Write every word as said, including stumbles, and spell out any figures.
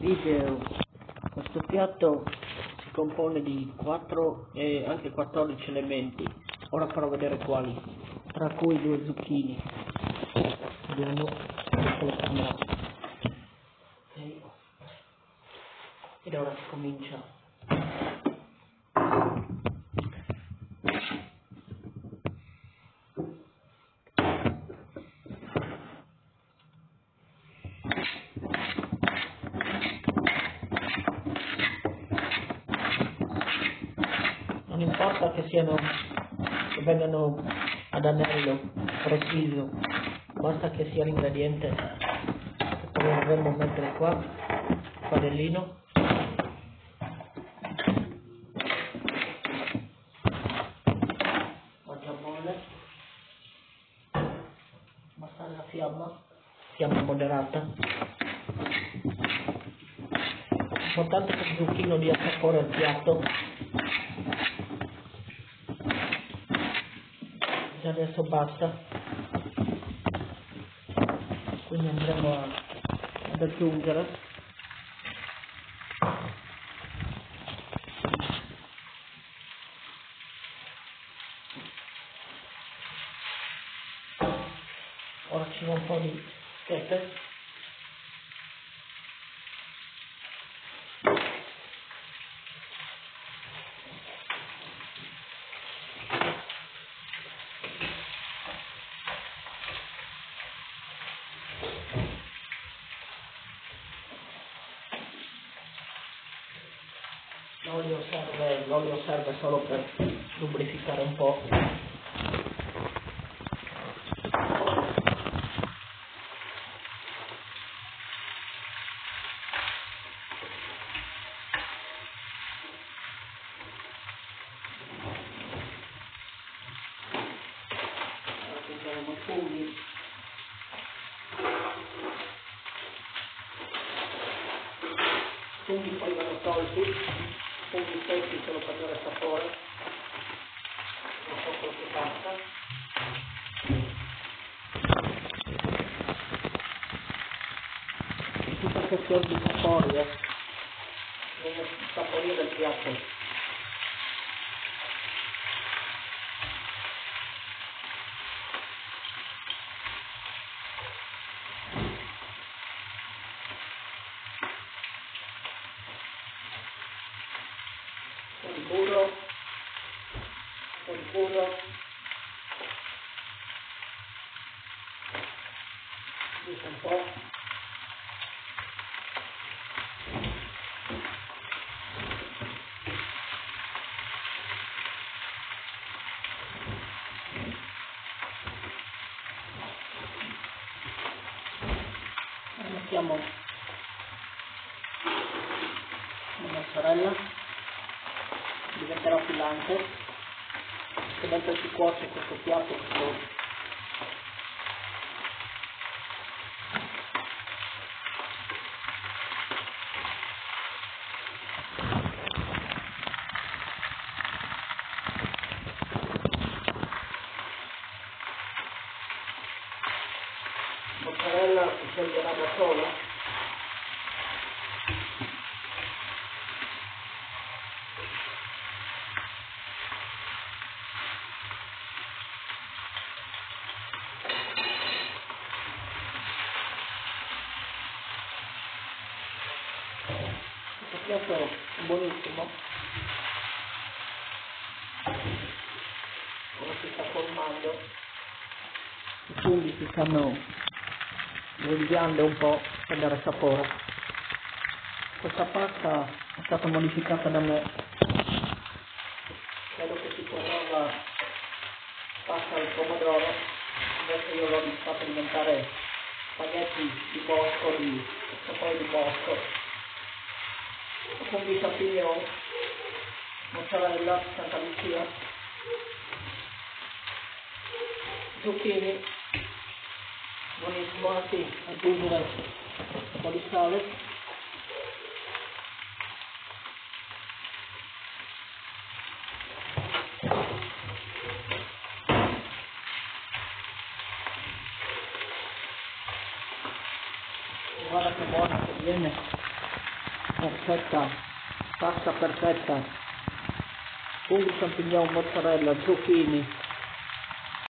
Video. Questo piatto si compone di quattro e anche quattordici elementi. Ora farò vedere quali, tra cui due zucchine. Vediamo se le camera. Ok. Ed ora si comincia. Non importa che siano, che vengano ad anello preciso, basta che sia l'ingrediente che poi dovremmo mettere qua, il padellino. Oggi a bolle, abbassare la fiamma, fiamma moderata. L'importante è che il zucchino dia sapore al piatto. Adesso basta, quindi andremo a, ad aggiungere ora ci va un po' di pepe, l'olio serve, l'olio serve solo per lubrificare un po'. Aggiungeremo i funghi. Funghi poi vanno tolti, funghi secchi solo per dare sapore, non so quello che basta. Tutta questione di sapori, eh. Non saporire il piatto. Un po' di burro, un po' di burro, giusto un po'. E mettiamo la mozzarella, diventerà filante, che mentre si cuoce questo piatto questo mozzarella si sceglierà da sola. Questo piatto è buonissimo, ora si sta formando, i funghi si stanno grigliando un po' per dare sapore. Questa pasta è stata modificata da me, credo che si chiamava pasta al pomodoro, invece io l'ho fatta diventare spaghetti di bosco, di sapore di bosco, funghi champignon, mozzarella, Santa Lucia, zucchini, buonissimo, anzi aggiungere un po' di sale. Guarda che buono che viene. perfetta, pasta perfetta, funghi, champignon, mozzarella, zucchini,